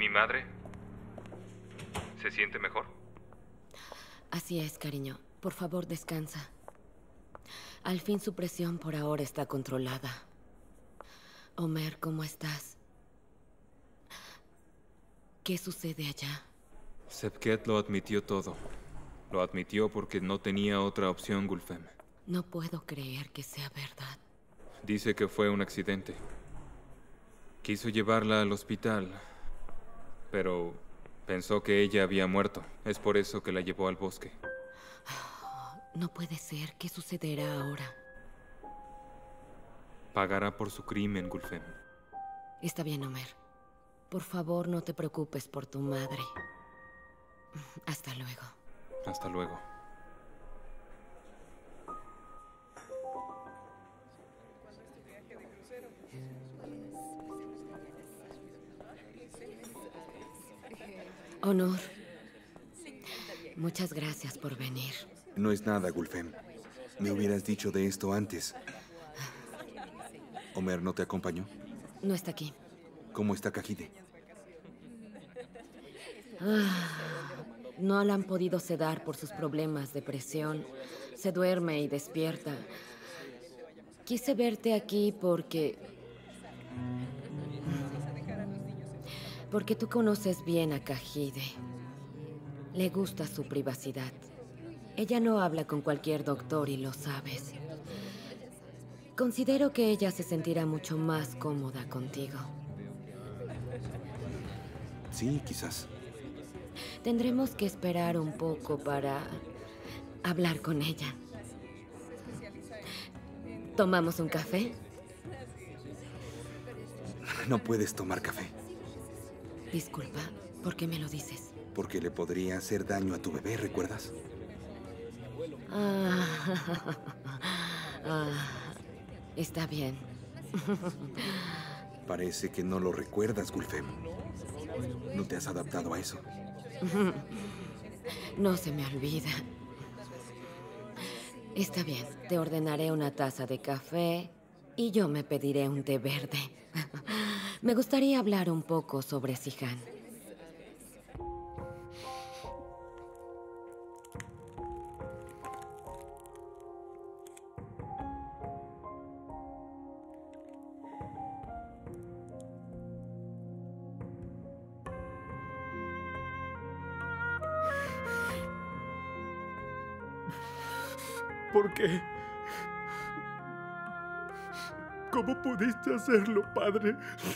madre? ¿Se siente mejor? Así es, cariño. Por favor, descansa. Al fin su presión por ahora está controlada. Omer, ¿cómo estás? ¿Qué sucede allá? Şevket lo admitió todo. Lo admitió porque no tenía otra opción, Gulfem. No puedo creer que sea verdad. Dice que fue un accidente. Quiso llevarla al hospital, pero pensó que ella había muerto. Es por eso que la llevó al bosque. No puede ser. ¿Qué sucederá ahora? Pagará por su crimen, Gulfem. Está bien, Omer. Por favor, no te preocupes por tu madre. Hasta luego. Hasta luego. Onur. Muchas gracias por venir. No es nada, Gulfem. Me hubieras dicho de esto antes. ¿Omer no te acompañó? No está aquí. ¿Cómo está Cajide? No la han podido sedar por sus problemas de presión. Se duerme y despierta. Quise verte aquí porque tú conoces bien a Cajide. Le gusta su privacidad. Ella no habla con cualquier doctor y lo sabes. Considero que ella se sentirá mucho más cómoda contigo. Sí, quizás. Tendremos que esperar un poco para hablar con ella. ¿Tomamos un café? No puedes tomar café. Disculpa, ¿por qué me lo dices? Porque le podría hacer daño a tu bebé, ¿recuerdas? Está bien. Parece que no lo recuerdas, Gulfem. ¿No te has adaptado a eso? No se me olvida. Está bien, te ordenaré una taza de café y yo me pediré un té verde. Me gustaría hablar un poco sobre Sihan. ¿Por qué? ¿Cómo pudiste hacerlo, padre?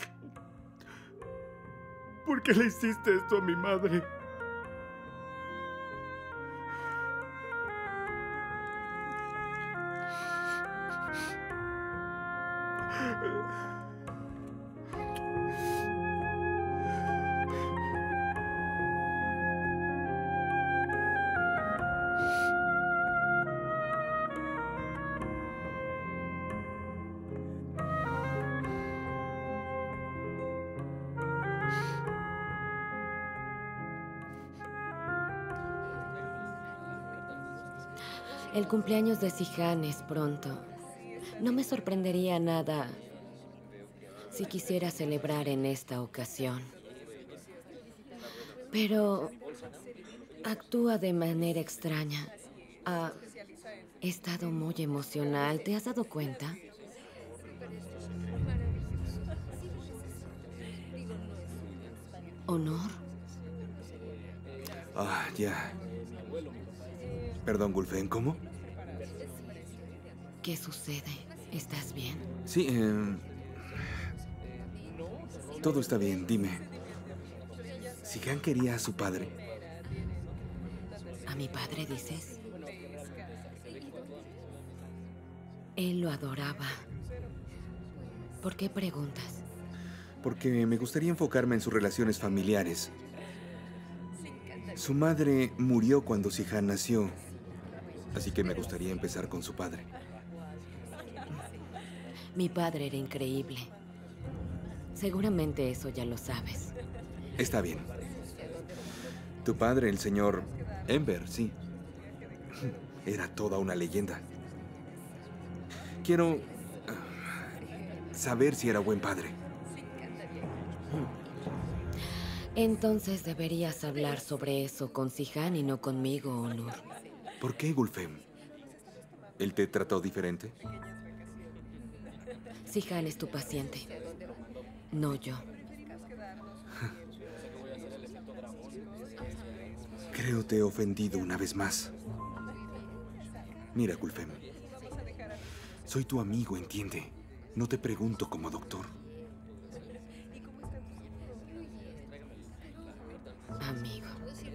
¿Por qué le hiciste esto a mi madre? El cumpleaños de Sihan es pronto. No me sorprendería nada si quisiera celebrar en esta ocasión. Pero actúa de manera extraña. Ha estado muy emocional. ¿Te has dado cuenta? ¿Onur? Ya. Perdón, Gulfem, ¿cómo? ¿Qué sucede? ¿Estás bien? Sí, todo está bien, dime. ¿Sihan quería a su padre? ¿A mi padre, dices? Él lo adoraba. ¿Por qué preguntas? Porque me gustaría enfocarme en sus relaciones familiares. Su madre murió cuando Sihan nació, así que me gustaría empezar con su padre. Mi padre era increíble. Seguramente eso ya lo sabes. Está bien. Tu padre, el señor Enver, sí. Era toda una leyenda. Quiero saber si era buen padre. Entonces deberías hablar sobre eso con Sihan y no conmigo, Onur. ¿Por qué, Gulfem? ¿Él te trató diferente? Sihan es tu paciente, no yo. Creo te he ofendido una vez más. Mira, Gulfem. Soy tu amigo, entiende. No te pregunto como doctor. Amigo.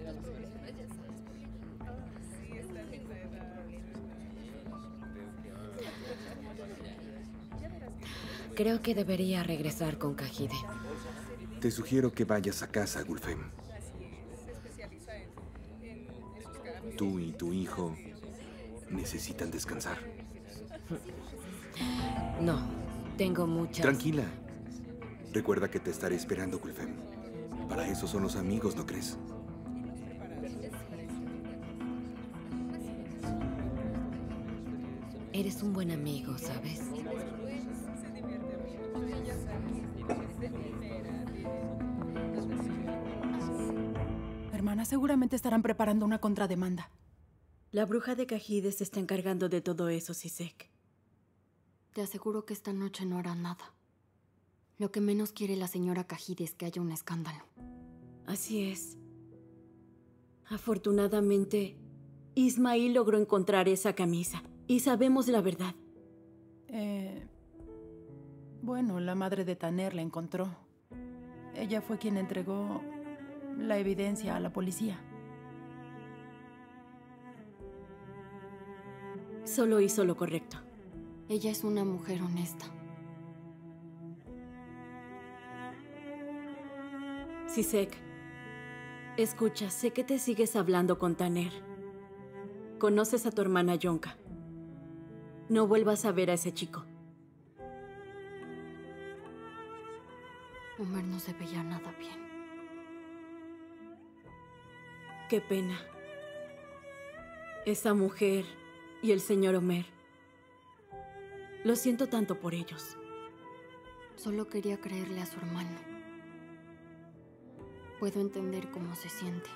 Creo que debería regresar con Cahide. Te sugiero que vayas a casa, Gulfem. Tú y tu hijo necesitan descansar. No, tengo muchas... Tranquila. Recuerda que te estaré esperando, Gulfem. Para eso son los amigos, ¿no crees? Eres un buen amigo, ¿sabes? Hermana, seguramente estarán preparando una contrademanda. La bruja de Cahide se está encargando de todo eso, Sisek. Te aseguro que esta noche no hará nada. Lo que menos quiere la señora Cahide es que haya un escándalo. Así es. Afortunadamente, Ismail logró encontrar esa camisa. Y sabemos la verdad. Bueno, la madre de Taner la encontró. Ella fue quien entregó la evidencia a la policía. Solo hizo lo correcto. Ella es una mujer honesta. Sisek, escucha, sé que te sigues hablando con Taner. Conoces a tu hermana Yonka. No vuelvas a ver a ese chico. Omer no se veía nada bien. Qué pena. Esa mujer y el señor Omer. Lo siento tanto por ellos. Solo quería creerle a su hermano. Puedo entender cómo se siente.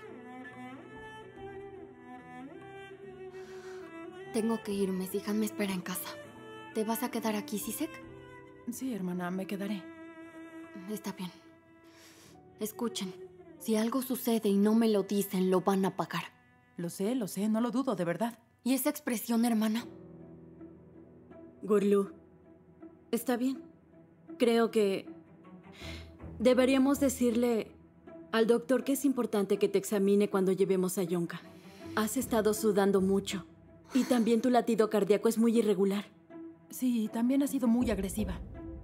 Tengo que irme. Sihan me espera en casa. ¿Te vas a quedar aquí, Sisek? Sí, hermana, me quedaré. Está bien. Escuchen. Si algo sucede y no me lo dicen, lo van a pagar. Lo sé, no lo dudo, de verdad. ¿Y esa expresión, hermana? Gurlu, está bien. Creo que deberíamos decirle al doctor que es importante que te examine cuando llevemos a Yonka. Has estado sudando mucho. Y también tu latido cardíaco es muy irregular. Sí, también ha sido muy agresiva.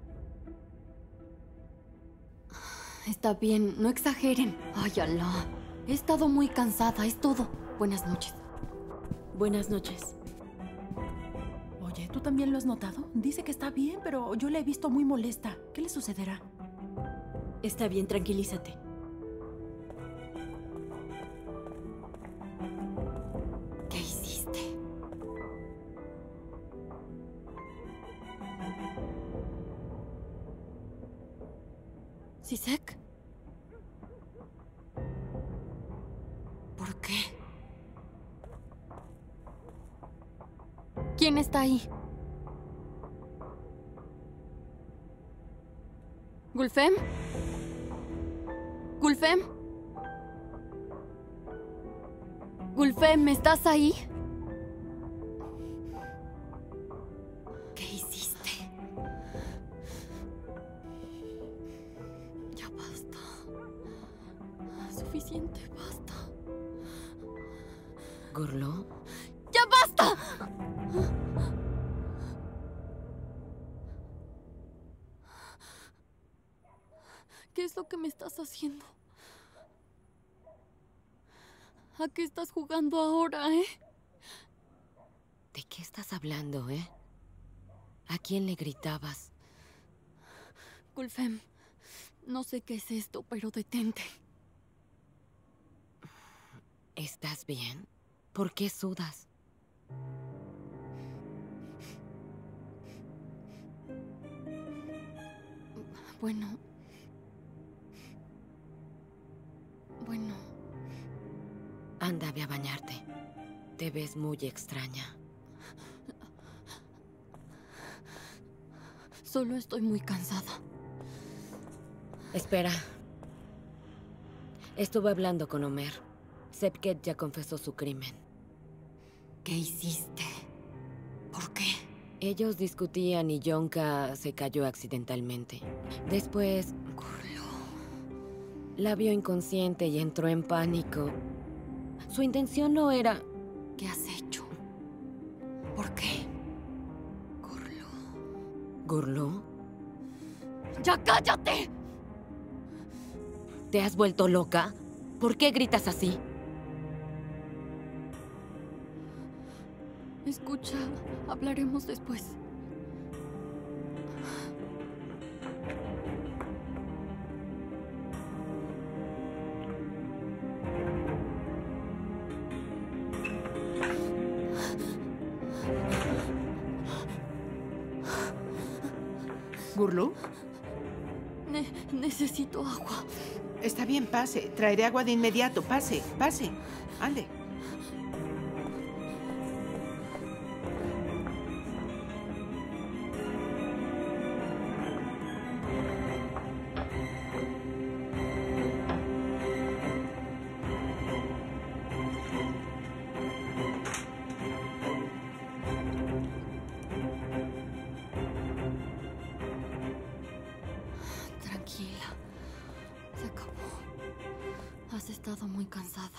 Está bien, no exageren. Ay, Alá. He estado muy cansada, es todo. Buenas noches. Buenas noches. Oye, ¿tú también lo has notado? Dice que está bien, pero yo la he visto muy molesta. ¿Qué le sucederá? Está bien, tranquilízate. ¿Qué hiciste? ¿Sisek? ¿Por qué? ¿Quién está ahí? ¿Gulfem? ¿Gulfem? ¿Gulfem, estás ahí? ¿Qué hiciste? Ya basta. Suficiente, basta. ¿Gurlu? ¡Ya basta! ¿Qué es lo que me estás haciendo? ¿A qué estás jugando ahora, eh? ¿De qué estás hablando, eh? ¿A quién le gritabas? Gulfem, no sé qué es esto, pero detente. ¿Estás bien? ¿Por qué sudas? Bueno, Bueno. Anda, ve a bañarte. Te ves muy extraña. Solo estoy muy cansada. Espera. Estuve hablando con Omer. Sepket ya confesó su crimen. ¿Qué hiciste? ¿Por qué? Ellos discutían y Yonka se cayó accidentalmente. Después, la vio inconsciente y entró en pánico. Su intención no era... ¿Qué has hecho? ¿Por qué? ¿Gurlu? ¡Ya cállate! ¿Te has vuelto loca? ¿Por qué gritas así? Escucha, hablaremos después. ¿Gurlu? Necesito agua. Está bien, pase. Traeré agua de inmediato. Pase, pase. Ande. Tranquila. Se acabó. Has estado muy cansada.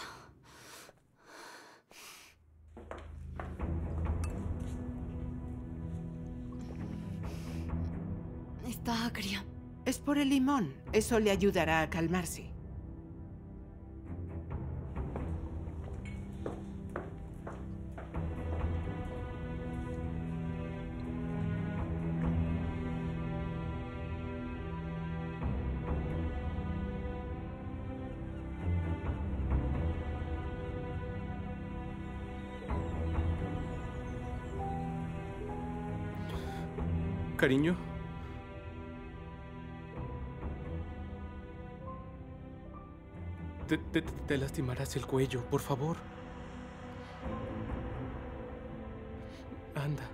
Está agria. Es por el limón. Eso le ayudará a calmarse. Cariño. Te lastimarás el cuello, por favor. Anda.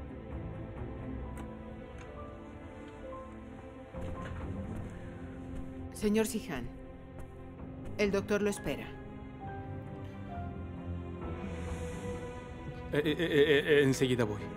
Señor Sihan, el doctor lo espera. Enseguida voy.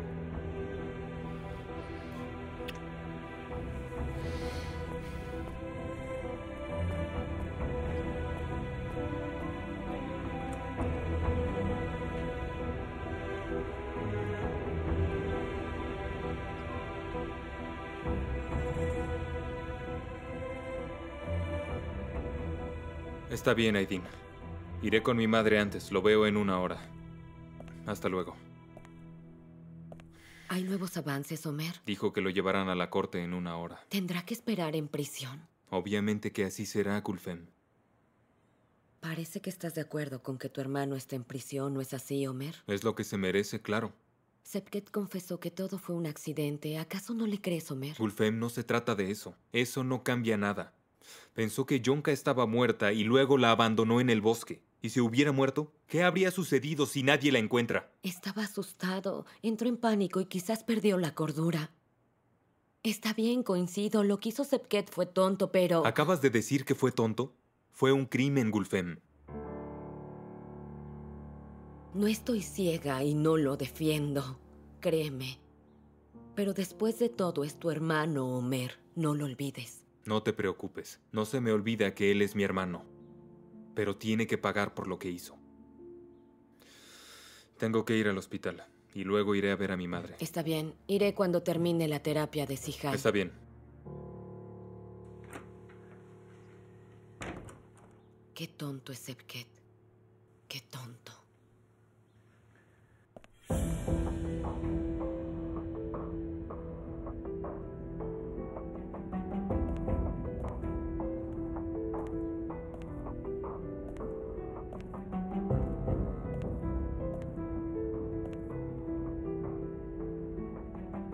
Está bien, Aidin. Iré con mi madre antes. Lo veo en 1 hora. Hasta luego. ¿Hay nuevos avances, Omer? Dijo que lo llevarán a la corte en 1 hora. ¿Tendrá que esperar en prisión? Obviamente que así será, Kulfem. Parece que estás de acuerdo con que tu hermano esté en prisión, ¿no es así, Omer? Es lo que se merece, claro. Sepket confesó que todo fue un accidente. ¿Acaso no le crees, Omer? Kulfem, no se trata de eso. Eso no cambia nada. Pensó que Yonka estaba muerta y luego la abandonó en el bosque. ¿Y si hubiera muerto? ¿Qué habría sucedido si nadie la encuentra? Estaba asustado, entró en pánico y quizás perdió la cordura. Está bien, coincido. Lo que hizo Sepket fue tonto, pero... ¿Acabas de decir que fue tonto? Fue un crimen, Kulfem. No estoy ciega y no lo defiendo. Créeme. Pero después de todo es tu hermano, Omer. No lo olvides. No te preocupes. No se me olvida que él es mi hermano. Pero tiene que pagar por lo que hizo. Tengo que ir al hospital. Y luego iré a ver a mi madre. Está bien. Iré cuando termine la terapia de Sihan. Está bien. Qué tonto es Sepket. Qué tonto.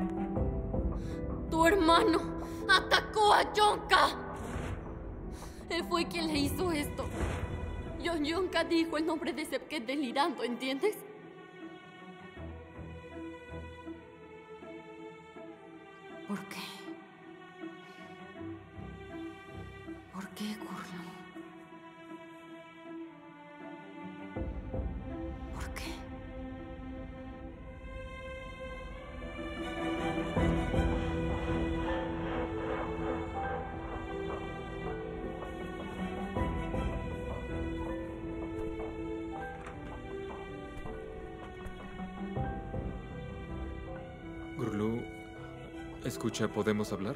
Tu hermano atacó a Yonka. Él fue quien le hizo esto. Yonka dijo el nombre de Sepket delirando, ¿entiendes? ¿Por qué? ¿Por qué, Gurlu? ¿Por qué? Gurlu, escucha, ¿podemos hablar?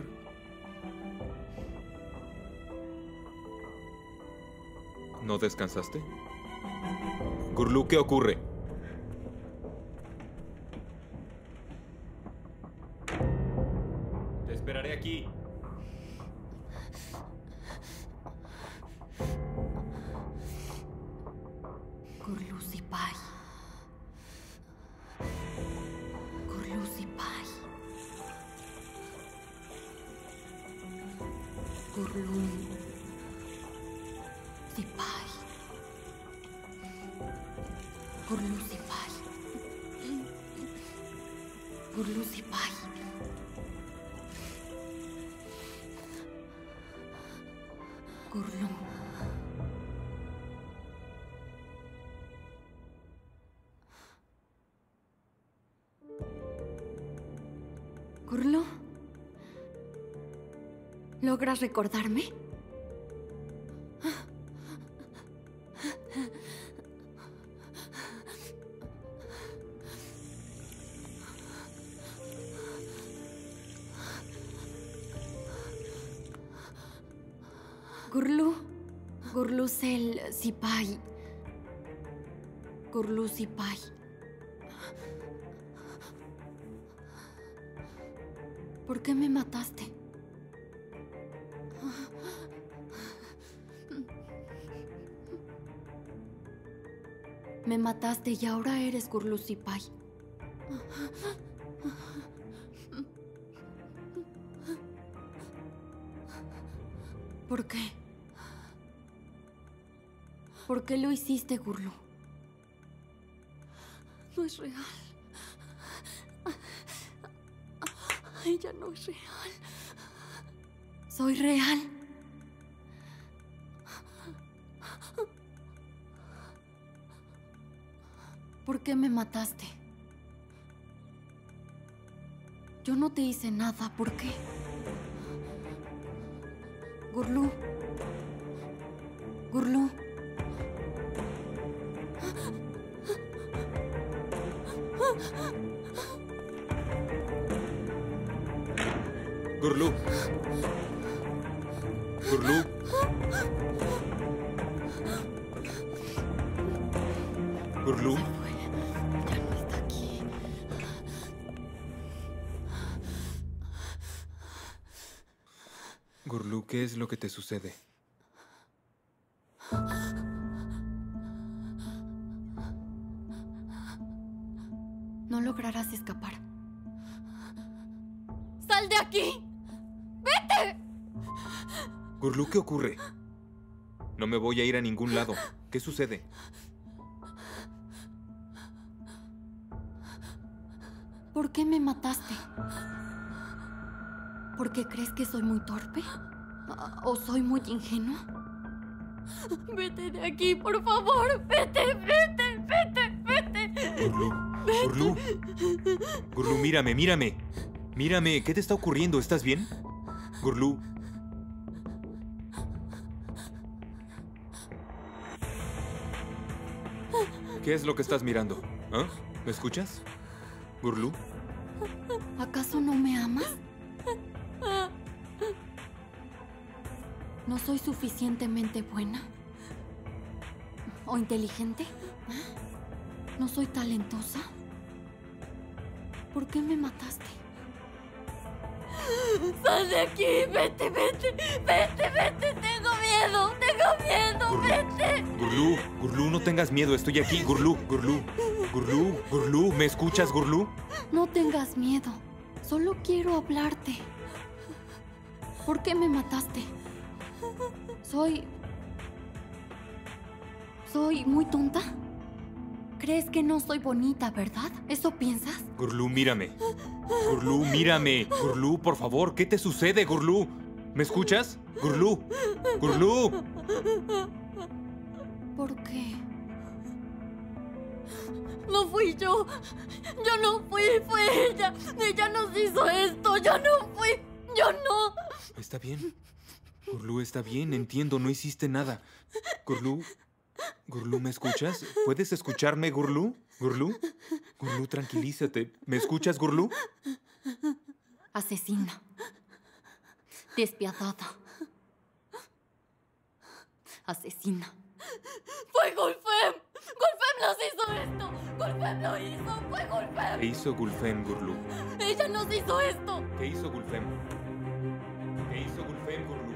¿No descansaste? Gurlu, ¿qué ocurre? Te esperaré aquí. Gurlu Sipai. Gurlu Sipai. Gurlu Sipai. Gurlu Sipai. Gurlu Sipai. Gurlu. Gurlu. ¿Logras recordarme? Gurlu. Gurlu Sel Sipai. Gurlu Sipai. ¿Por qué me mataste? Me mataste y ahora eres Gurlu Sipai. ¿Por qué? ¿Por qué lo hiciste, Gurlu? No es real. Ella no es real. Soy real. ¿Por qué me mataste? Yo no te hice nada. ¿Por qué? Gurlu. Gurlu. Gurlu. Gurlu. Gurlu. Ya no está aquí. Gurlu, ¿qué es lo que te sucede? No lograrás escapar. ¡Sal de aquí! ¡Vete! Gurlu, ¿qué ocurre? No me voy a ir a ningún lado. ¿Qué sucede? ¿Por qué me mataste? ¿Por qué crees que soy muy torpe? ¿O soy muy ingenuo? Vete de aquí, por favor. Vete, vete, vete, vete. Gurlu. Gurlu. Gurlu, mírame, mírame. Mírame, ¿qué te está ocurriendo? ¿Estás bien? Gurlu. ¿Qué es lo que estás mirando? ¿Ah? ¿Me escuchas? Gurlu. ¿Acaso no me amas? ¿No soy suficientemente buena? ¿O inteligente? ¿No soy talentosa? ¿Por qué me mataste? ¡Sal de aquí! ¡Vete, vete! ¡Vete, vete! ¡Tengo miedo! ¡Tengo miedo! Gurlu. ¡Vete! Gurlu, Gurlu, no tengas miedo, estoy aquí. Gurlu, Gurlu. Gurlu, Gurlu, ¿me escuchas, Gurlu? No tengas miedo. Solo quiero hablarte. ¿Por qué me mataste? Soy ¿Soy muy tonta? ¿Crees que no soy bonita, verdad? ¿Eso piensas? Gurlu, mírame. Gurlu, mírame. Gurlu, por favor, ¿qué te sucede, Gurlu? ¿Me escuchas? Gurlu. Gurlu. ¿Por qué? No fui yo. Yo no fui, fue ella. Ella nos hizo esto. Yo no fui. Yo no. Está bien. Gurlu, está bien. Entiendo, no hiciste nada. Gurlu. Gurlu, ¿me escuchas? ¿Puedes escucharme, Gurlu? Gurlu. Gurlu, tranquilízate. ¿Me escuchas, Gurlu? Asesina. Despiadada. Asesina. ¡Fue Gulfem! ¡Gulfem nos hizo esto! ¡Gulfem lo hizo! ¡Fue Gulfem! ¿Qué hizo Gulfem, Gurlu? ¡Ella nos hizo esto! ¿Qué hizo Gulfem? ¿Qué hizo Gulfem, Gurlu?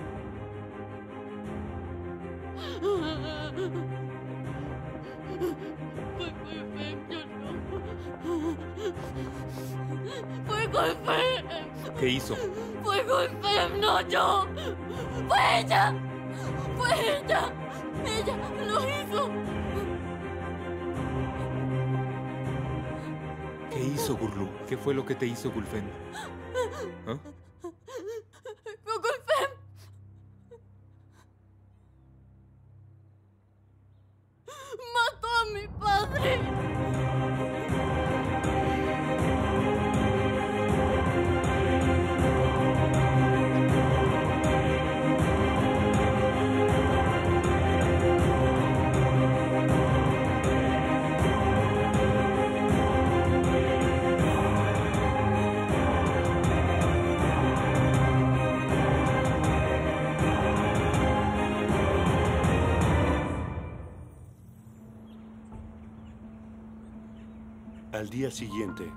Fue Gulfem, yo no. ¡Fue Gulfem! ¿Qué hizo? ¡Fue Gulfem, no yo! ¡Fue ella! ¡Fue ella! ¡Ella lo hizo! ¿Qué hizo Gurlu? ¿Qué fue lo que te hizo Gulfem? ¿Ah? ¡Gulfem! ¡Mató a mi padre! Al día siguiente.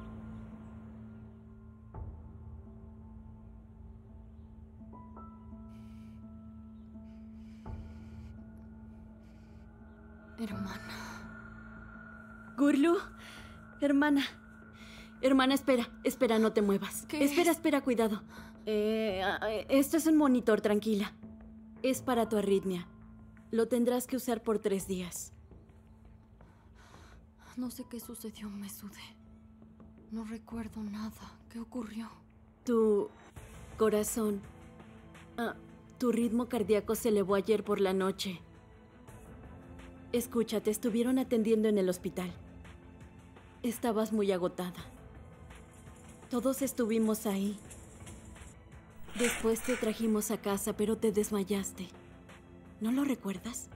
Hermana. Gurlu, hermana. Hermana, espera, no te muevas. ¿Qué Espera, cuidado. Esto es un monitor, tranquila. Es para tu arritmia. Lo tendrás que usar por 3 días. No sé qué sucedió, me sudé. No recuerdo nada. ¿Qué ocurrió? Tu corazón. Tu ritmo cardíaco se elevó ayer por la noche. Escucha, te estuvieron atendiendo en el hospital. Estabas muy agotada. Todos estuvimos ahí. Después te trajimos a casa, pero te desmayaste. ¿No lo recuerdas?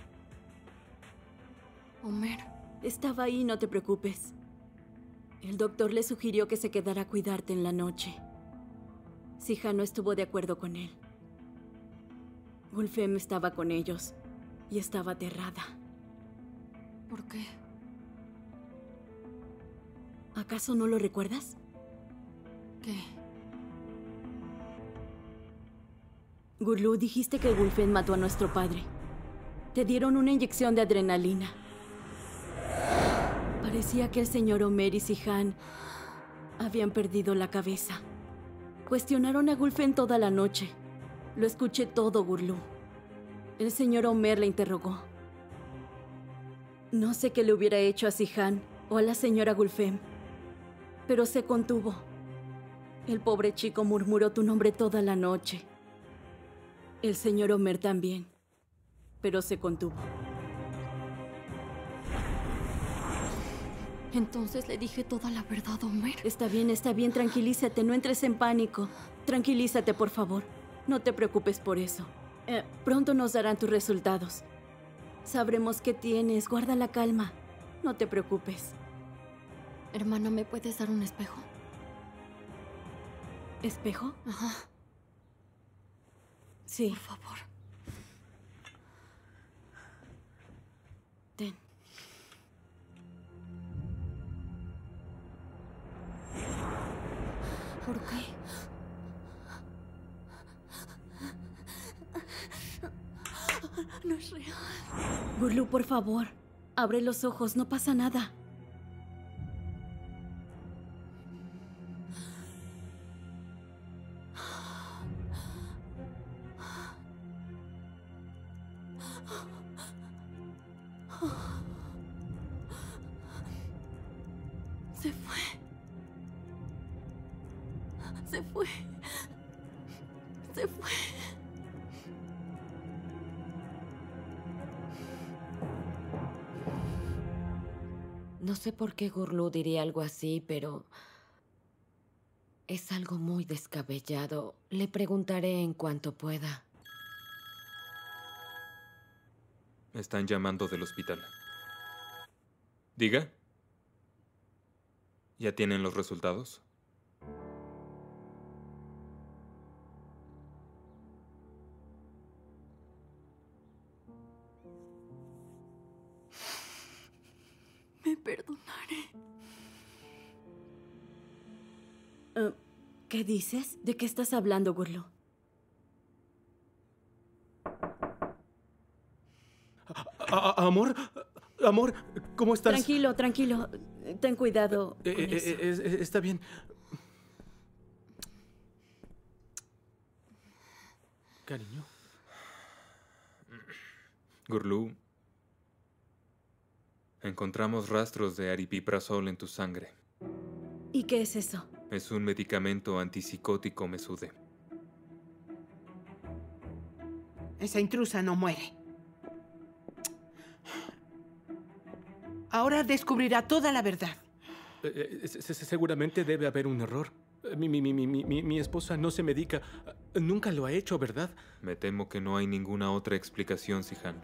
Homer. Estaba ahí, no te preocupes. El doctor le sugirió que se quedara a cuidarte en la noche. Sija no estuvo de acuerdo con él. Gulfem estaba con ellos y estaba aterrada. ¿Por qué? ¿Acaso no lo recuerdas? ¿Qué? Gurlu, dijiste que Gulfem mató a nuestro padre. Te dieron una inyección de adrenalina. Parecía que el señor Omer y Sihan habían perdido la cabeza. Cuestionaron a Gulfem toda la noche. Lo escuché todo, Gurlu. El señor Omer le interrogó. No sé qué le hubiera hecho a Sihan o a la señora Gulfem, pero se contuvo. El pobre chico murmuró tu nombre toda la noche. El señor Omer también, pero se contuvo. Entonces le dije toda la verdad, Homer. Está bien, tranquilízate, no entres en pánico. Tranquilízate, por favor. No te preocupes por eso. Pronto nos darán tus resultados. Sabremos qué tienes, guarda la calma. No te preocupes. Hermana, ¿me puedes dar un espejo? ¿Espejo? Ajá. Sí. Por favor. Ten. ¿Por qué? No es real. Gurlu, por favor. Abre los ojos, no pasa nada. Se fue. Se fue. Se fue. No sé por qué Gurlu diría algo así, pero es algo muy descabellado. Le preguntaré en cuanto pueda. Están llamando del hospital. Diga. ¿Ya tienen los resultados? Me perdonaré. ¿Qué dices? ¿De qué estás hablando, Gurlu? Amor, amor, ¿cómo estás? Tranquilo, tranquilo. Ten cuidado con eso. Está bien. Cariño. Gurlu, encontramos rastros de aripiprazol en tu sangre. ¿Y qué es eso? Es un medicamento antipsicótico mesude. Esa intrusa no muere. Ahora descubrirá toda la verdad. Seguramente debe haber un error. Mi esposa no se medica. Nunca lo ha hecho, ¿verdad? Me temo que no hay ninguna otra explicación, Zihan.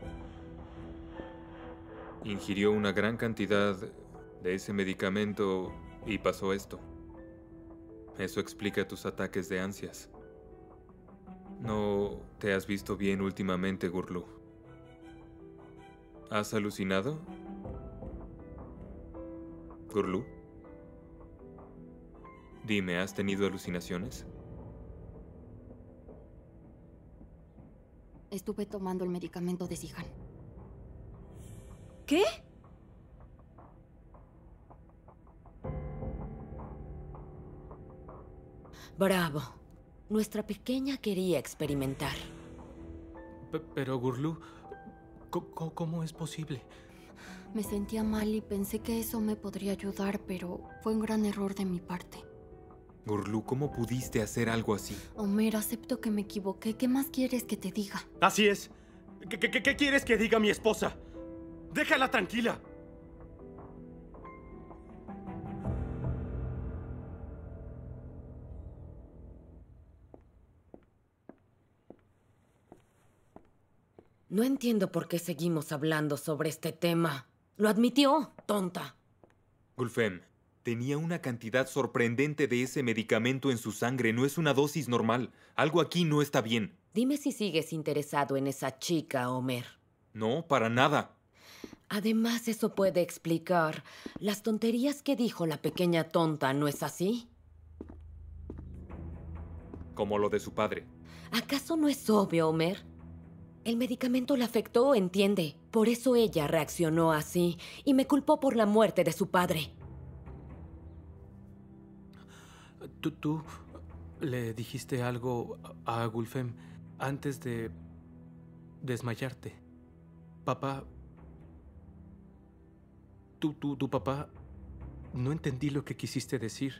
Ingirió una gran cantidad de ese medicamento y pasó esto. Eso explica tus ataques de ansias. ¿No te has visto bien últimamente, Gurlu? ¿Has alucinado? Gurlu, dime, ¿has tenido alucinaciones? Estuve tomando el medicamento de Zihan. ¿Qué? Bravo. Nuestra pequeña quería experimentar. Pero, Gurlu, ¿cómo es posible? Me sentía mal y pensé que eso me podría ayudar, pero fue un gran error de mi parte. Gurlu, ¿cómo pudiste hacer algo así? Homer, acepto que me equivoqué. ¿Qué más quieres que te diga? Así es. ¿Qué quieres que diga mi esposa? ¡Déjala tranquila! No entiendo por qué seguimos hablando sobre este tema. Lo admitió, tonta. Gulfem, tenía una cantidad sorprendente de ese medicamento en su sangre. No es una dosis normal. Algo aquí no está bien. Dime si sigues interesado en esa chica, Homer. No, para nada. Además, eso puede explicar las tonterías que dijo la pequeña tonta, ¿no es así? Como lo de su padre. ¿Acaso no es obvio, Homer? El medicamento la afectó, entiende. Por eso ella reaccionó así y me culpó por la muerte de su padre. ¿Tú le dijiste algo a Gulfem antes de desmayarte? Papá... Tu papá... No entendí lo que quisiste decir.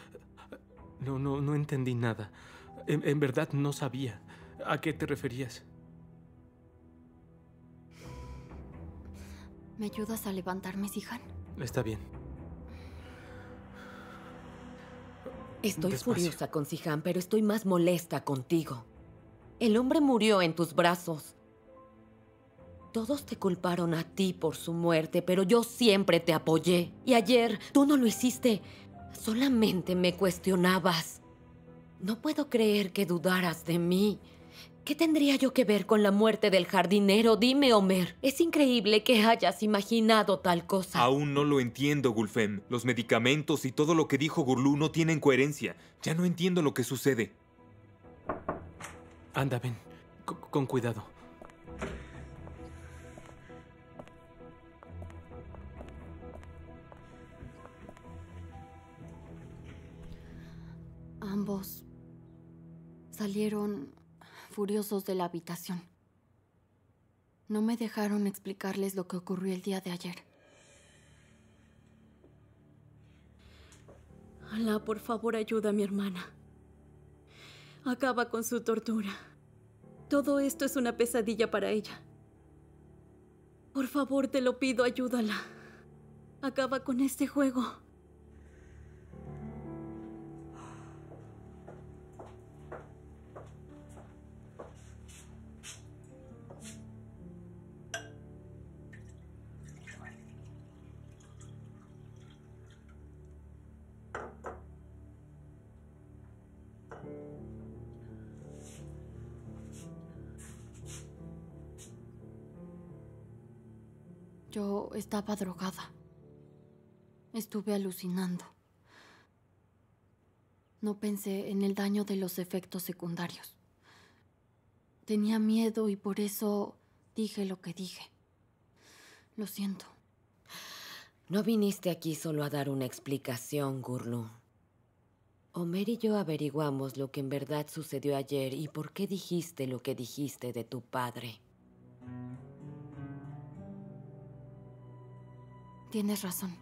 No entendí nada. En verdad no sabía. ¿A qué te referías? ¿Me ayudas a levantarme, Zihan? Está bien. Estoy Despacio. furiosa con Zihan, pero estoy más molesta contigo. El hombre murió en tus brazos. Todos te culparon a ti por su muerte, pero yo siempre te apoyé. Y ayer tú no lo hiciste. Solamente me cuestionabas. No puedo creer que dudaras de mí. ¿Qué tendría yo que ver con la muerte del jardinero? Dime, Homer. Es increíble que hayas imaginado tal cosa. Aún no lo entiendo, Gulfem. Los medicamentos y todo lo que dijo Gurlu no tienen coherencia. Ya no entiendo lo que sucede. Anda, ven. Con cuidado. Ambos salieron furiosos de la habitación. No me dejaron explicarles lo que ocurrió el día de ayer. Alá, por favor, ayuda a mi hermana. Acaba con su tortura. Todo esto es una pesadilla para ella. Por favor, te lo pido, ayúdala. Acaba con este juego. Yo estaba drogada. Estuve alucinando. No pensé en el daño de los efectos secundarios. Tenía miedo y por eso dije lo que dije. Lo siento. No viniste aquí solo a dar una explicación, Gurlu. Omer y yo averiguamos lo que en verdad sucedió ayer y por qué dijiste lo que dijiste de tu padre. Tienes razón.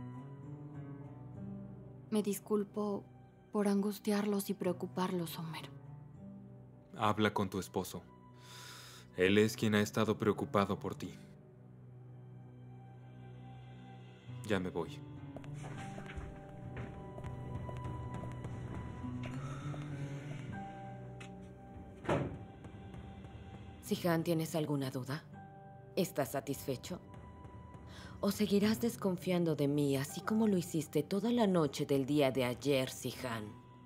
Me disculpo por angustiarlos y preocuparlos, Omer. Habla con tu esposo. Él es quien ha estado preocupado por ti. Ya me voy. Zihan, ¿tienes alguna duda? ¿Estás satisfecho? ¿O seguirás desconfiando de mí, así como lo hiciste toda la noche del día de ayer, Zihan?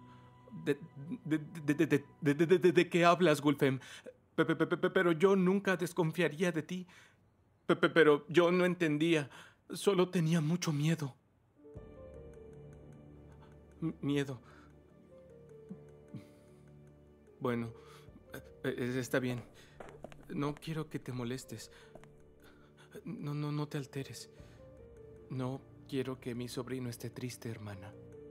¿De qué hablas, Gulfem? Pero yo nunca desconfiaría de ti. Pero yo no entendía. Solo tenía mucho miedo. Miedo. Bueno, está bien. No quiero que te molestes. No te alteres. No quiero que mi sobrino esté triste, hermana.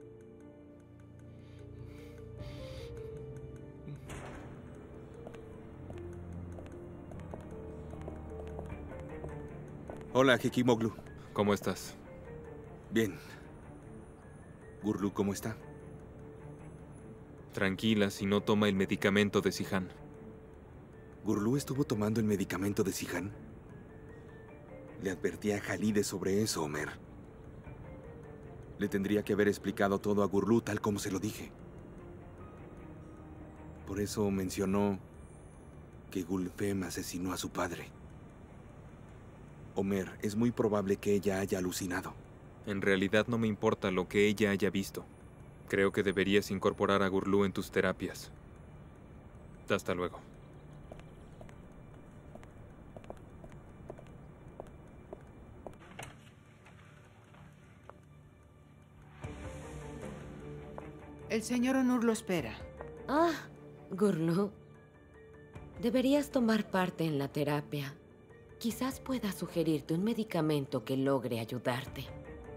Hola, Hekimoglu. ¿Cómo estás? Bien. Gurlu, ¿cómo está? Tranquila si no toma el medicamento de Zihan. ¿Gurlu estuvo tomando el medicamento de Zihan? Le advertí a Halide sobre eso, Omer. Le tendría que haber explicado todo a Gurlu tal como se lo dije. Por eso mencionó que Gulfem asesinó a su padre. Omer, es muy probable que ella haya alucinado. En realidad no me importa lo que ella haya visto. Creo que deberías incorporar a Gurlu en tus terapias. Hasta luego. El señor Onur lo espera. Ah, Gurlu. Deberías tomar parte en la terapia. Quizás pueda sugerirte un medicamento que logre ayudarte.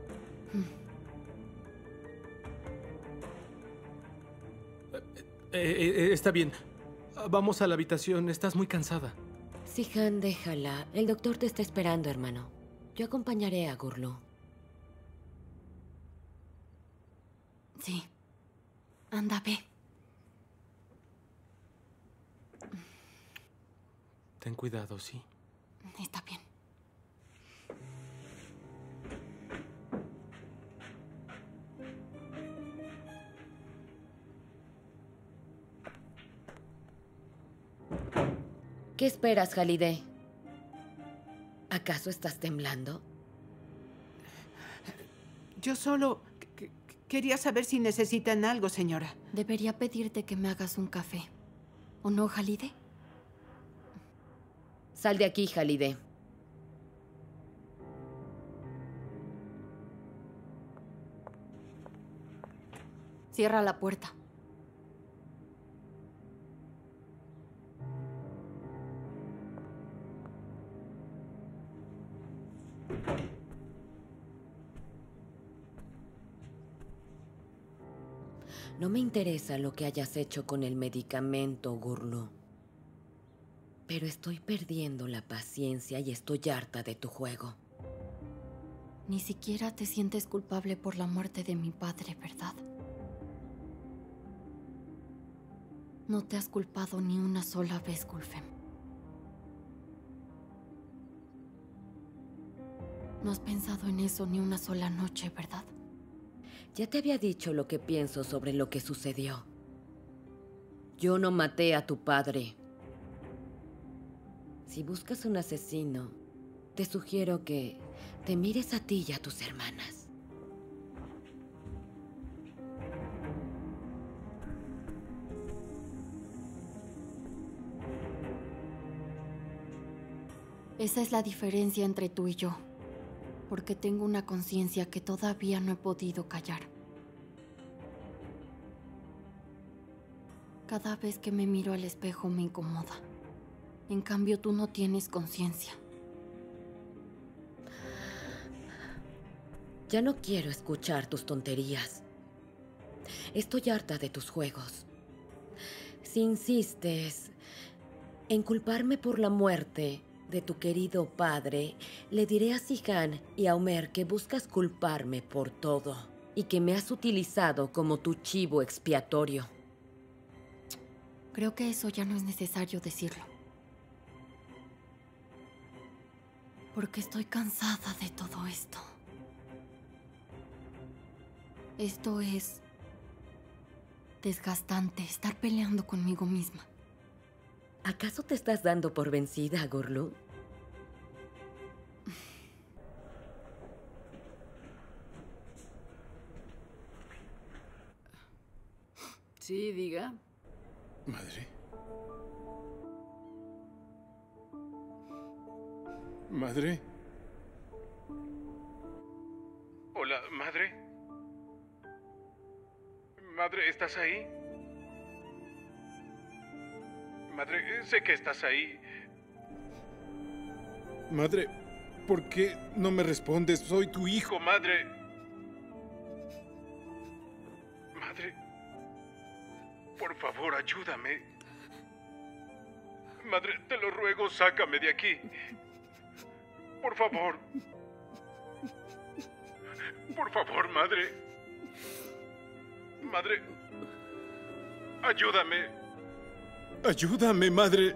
Está bien. Vamos a la habitación. Estás muy cansada. Zihan, déjala. El doctor te está esperando, hermano. Yo acompañaré a Gurlu. Sí. Anda, ve. Ten cuidado, ¿sí? Está bien. ¿Qué esperas, Halide? ¿Acaso estás temblando? Yo solo quería saber si necesitan algo, señora. Debería pedirte que me hagas un café. ¿O no, Halide? Sal de aquí, Halide. Cierra la puerta. No me interesa lo que hayas hecho con el medicamento, Gurlu. Pero estoy perdiendo la paciencia y estoy harta de tu juego. Ni siquiera te sientes culpable por la muerte de mi padre, ¿verdad? No te has culpado ni una sola vez, Gulfem. No has pensado en eso ni una sola noche, ¿verdad? Ya te había dicho lo que pienso sobre lo que sucedió. Yo no maté a tu padre. Si buscas un asesino, te sugiero que te mires a ti y a tus hermanas. Esa es la diferencia entre tú y yo. Porque tengo una conciencia que todavía no he podido callar. Cada vez que me miro al espejo me incomoda. En cambio, tú no tienes conciencia. Ya no quiero escuchar tus tonterías. Estoy harta de tus juegos. Si insistes en culparme por la muerte de tu querido padre, le diré a Zihan y a Omer que buscas culparme por todo y que me has utilizado como tu chivo expiatorio. Creo que eso ya no es necesario decirlo. Porque estoy cansada de todo esto. Esto es desgastante, estar peleando conmigo misma. ¿Acaso te estás dando por vencida, Gurlu? Sí, diga. Madre. Madre. Hola, madre. Madre, ¿estás ahí? Madre, sé que estás ahí. Madre, ¿por qué no me respondes? Soy tu hijo, madre. Madre, por favor, ayúdame. Madre, te lo ruego, sácame de aquí. Por favor. Por favor, madre. Madre, ayúdame. Ayúdame, madre.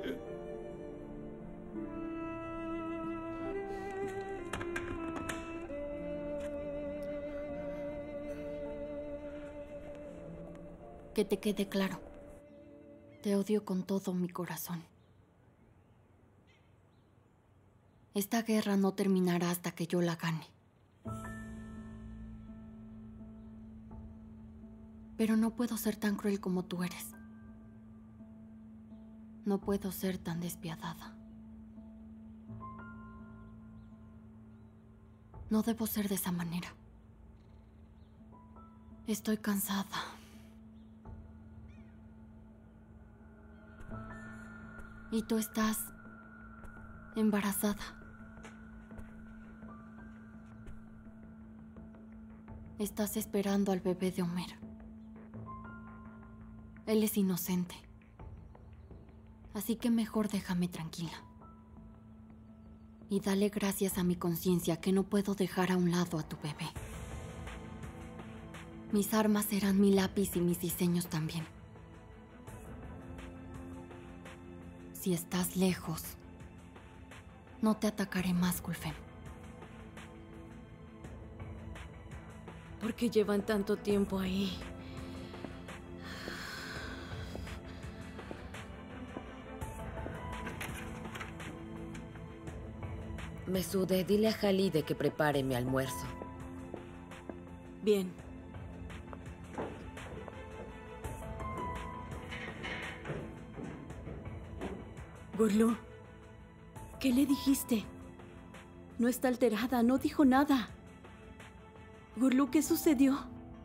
Que te quede claro. Te odio con todo mi corazón. Esta guerra no terminará hasta que yo la gane. Pero no puedo ser tan cruel como tú eres. No puedo ser tan despiadada. No debo ser de esa manera. Estoy cansada. Y tú estás embarazada. Estás esperando al bebé de Omer. Él es inocente. Así que mejor déjame tranquila. Y dale gracias a mi conciencia que no puedo dejar a un lado a tu bebé. Mis armas serán mi lápiz y mis diseños también. Si estás lejos, no te atacaré más, Gulfem. ¿Por qué llevan tanto tiempo ahí? Mesude, dile a Halide que prepare mi almuerzo. Bien. Gurlu, ¿qué le dijiste? No está alterada, no dijo nada. Gurlu, ¿qué sucedió?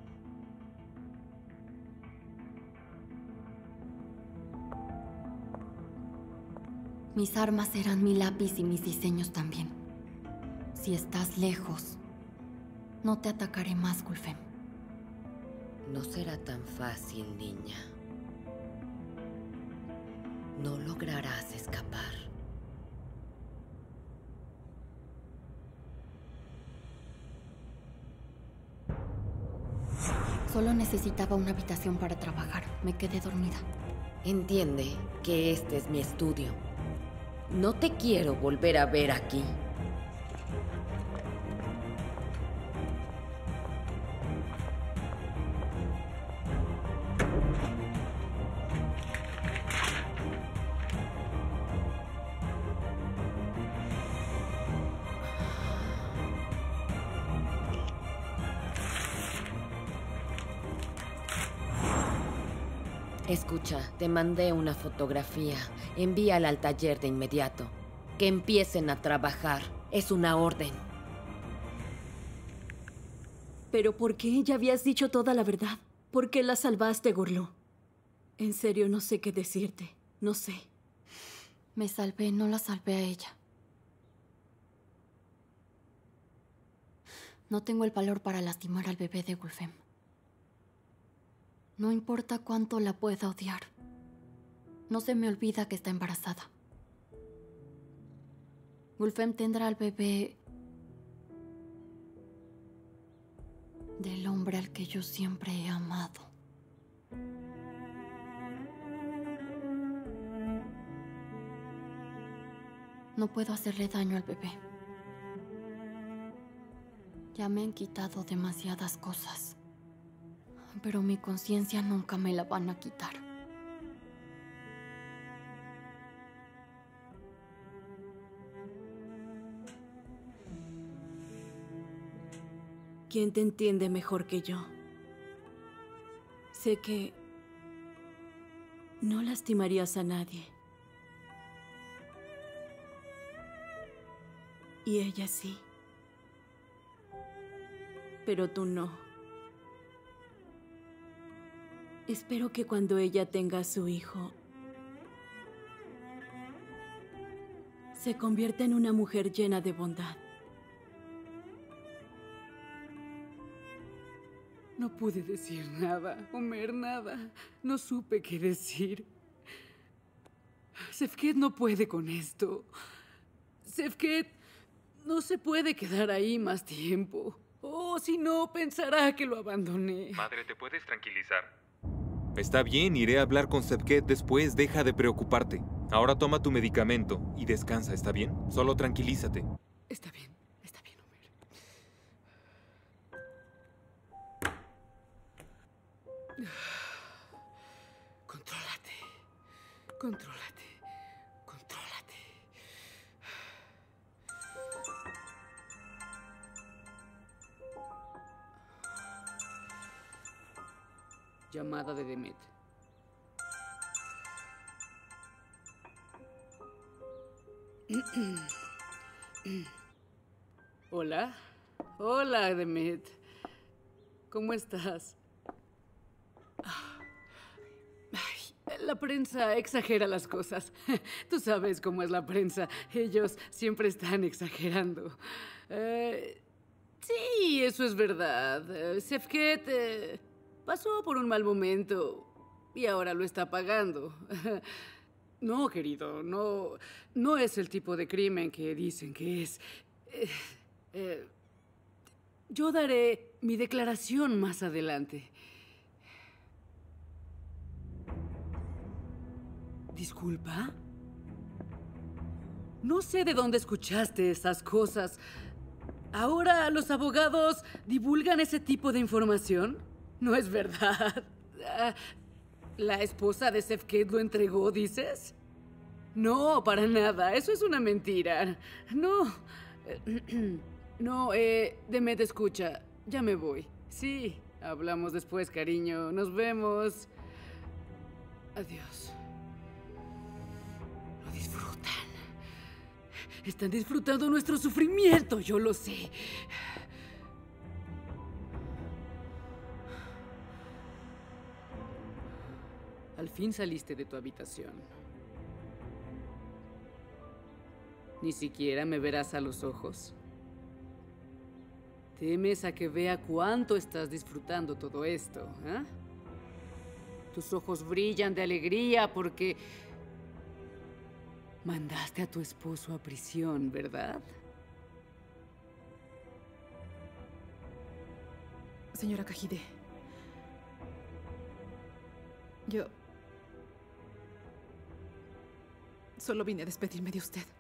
Mis armas serán mi lápiz y mis diseños también. Si estás lejos, no te atacaré más, Gulfem. No será tan fácil, niña. No lograrás escapar. Solo necesitaba una habitación para trabajar. Me quedé dormida. Entiende que este es mi estudio. No te quiero volver a ver aquí. Escucha, te mandé una fotografía. Envíala al taller de inmediato. Que empiecen a trabajar. Es una orden. ¿Pero por qué? Ya habías dicho toda la verdad. ¿Por qué la salvaste, Gurlu? En serio, no sé qué decirte. No sé. Me salvé, no la salvé a ella. No tengo el valor para lastimar al bebé de Gulfem. No importa cuánto la pueda odiar. No se me olvida que está embarazada. Gulfem tendrá al bebé del hombre al que yo siempre he amado. No puedo hacerle daño al bebé. Ya me han quitado demasiadas cosas. Pero mi conciencia nunca me la van a quitar. ¿Quién te entiende mejor que yo? Sé que no lastimarías a nadie. Y ella sí. Pero tú no. Espero que cuando ella tenga a su hijo, se convierta en una mujer llena de bondad. No pude decir nada, Omer, nada. No supe qué decir. Sefket no puede con esto. Sefket no se puede quedar ahí más tiempo. Oh, si no, pensará que lo abandoné. Madre, ¿te puedes tranquilizar? Está bien, iré a hablar con Sefket después. Deja de preocuparte. Ahora toma tu medicamento y descansa, ¿está bien? Solo tranquilízate. Está bien, Omer. Contrólate. Contrólate. Contrólate. Llamada de Demet. Hola. Hola, Demet. ¿Cómo estás? Ay, la prensa exagera las cosas. Tú sabes cómo es la prensa. Ellos siempre están exagerando. Sí, eso es verdad. Sefket pasó por un mal momento y ahora lo está pagando. No, querido, no es el tipo de crimen que dicen que es. Yo daré mi declaración más adelante. ¿Disculpa? No sé de dónde escuchaste esas cosas. ¿Ahora los abogados divulgan ese tipo de información? No es verdad. ¿La esposa de Sefket lo entregó, dices? No, para nada. Eso es una mentira. No. No, Demet, escucha. Ya me voy. Sí, hablamos después, cariño. Nos vemos. Adiós. Lo disfrutan. Están disfrutando nuestro sufrimiento, yo lo sé. Al fin saliste de tu habitación. Ni siquiera me verás a los ojos. ¿Temes a que vea cuánto estás disfrutando todo esto, eh? Tus ojos brillan de alegría porque mandaste a tu esposo a prisión, ¿verdad? Señora Cajide, Yo solo vine a despedirme de usted.